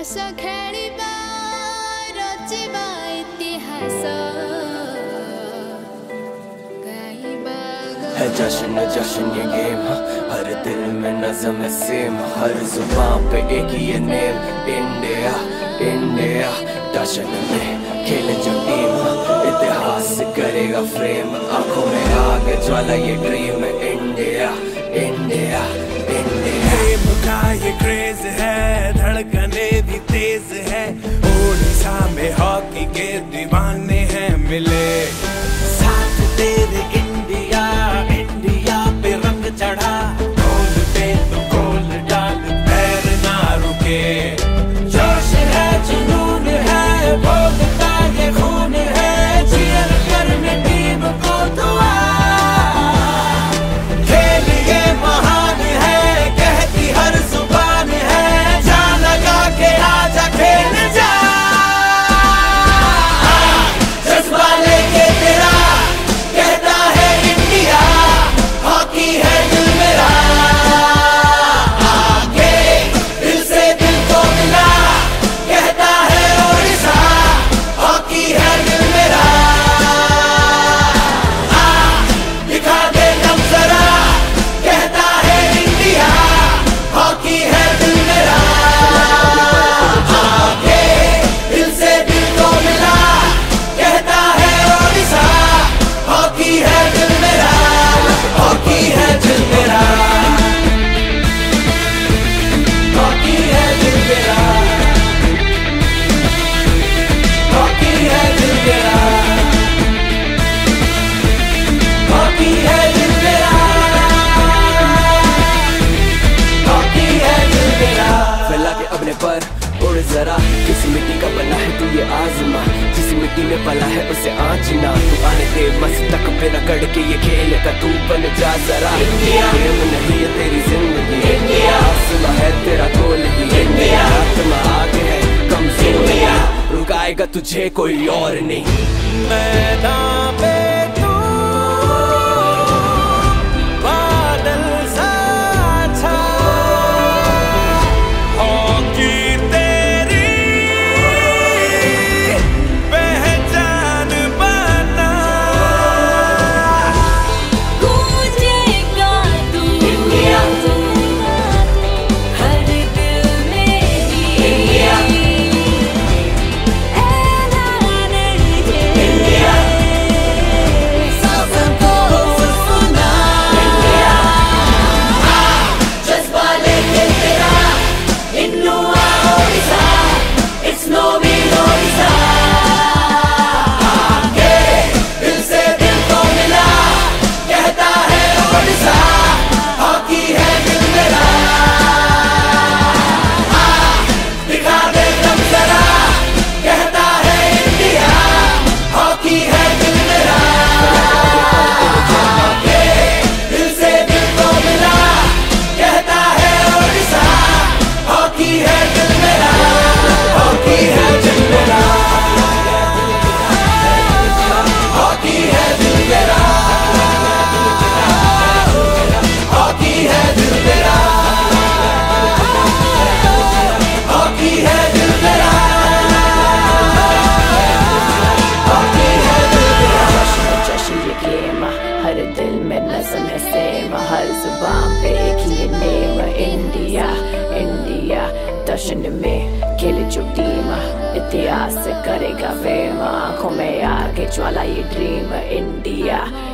हस खेलिबा रचिबा इतिहास गाइबा है जश्न जश्न ये गेम, हर दिल में नज़म है सेम, हर जुबान पे एक ही ये नेम, इंडिया इंडिया। जश्न में खेले जो टीम, इतिहास करेगा फ्रेम, आंखों में आग ज्वाला ये dream, India India India. Game का ये क्रेज है, धड़कने भी तेज है, ओडिशा में हॉकी के दीवाने हैं मिले, साथ तेरे इंडिया इंडिया पे रंग चढ़ा, गोल पे तो गोल डाल, पैर ना रुके, जोश है जुनून है, बोलता ये खून है, चीयर करने टीम को दुआ, खेल ये महान है, कहती हर जुबान है, जा लगा के आजा खेल जा, जज्बा लेके तेरा कहता है इंडिया, हॉकी है दिल मेरा, आगे दिल से दिल को मिला, कहता है ओडिशा, हॉकी है दिल मेरा, दिखा दे दम जरा, कहता है इंडिया, हॉकी है दिल मेरा, आगे दिल से दिल को मिला, कहता है ओडिशा, हॉकी है दिल मेरा, हॉकी है दिल मेरा, हॉकी है दिल मेरा, हॉकी है दिल मेरा, हॉकी है दिल मेरा, हॉकी है दिल मेरा। फैला के अपने पर उड़ जरा, किस मिट्टी का बना है तू ये आजमा, जिस मिट्टी में पला है उसे आँचना, तू आने दे बस तक पे रगड़ के ये खेल का तू बन जा जरा, गेम नहीं है तेरी जिंदगी, आसमां है तेरा गोल ही, आत्मा आगे है कमजोर, रुकाएगा तुझे कोई और नहीं। मैदान पे तू बादल सा छा, हॉकी तेरी पहचान बना, गूंजेगा तू इंडिया, हर दिल में ही इंडिया, ऐलान इंडिया, सबको सुना इंडिया, जज्बा लेके तेरा इन्नू ओडिशा, इट्स नो बी ओडिशा, आगे दिल से दिल को मिला, कहता है ओडिशा, हॉकी है दिल मेरा, दिखा दे दम जरा, कहता है इंडिया, हॉकी है दिल मेरा, आगे दिल से दिल को मिला, कहता है ओडिशा, हॉकी है दिल मेरा, हॉकी है दिल मेरा, हॉकी है दिल मेरा, हॉकी है दिल मेरा, हॉकी है दिल मेरा, हॉकी है दिल मेरा। जश्न ये गेम, हर दिल में नज़म है सेम, हर जुबान पे एक ही ये नेम, इंडिया इंडिया। जश्न में खेले जो टीम, इतिहास करेगा फेम, आंखों में आगे ज्वाला ये ड्रीम, इंडिया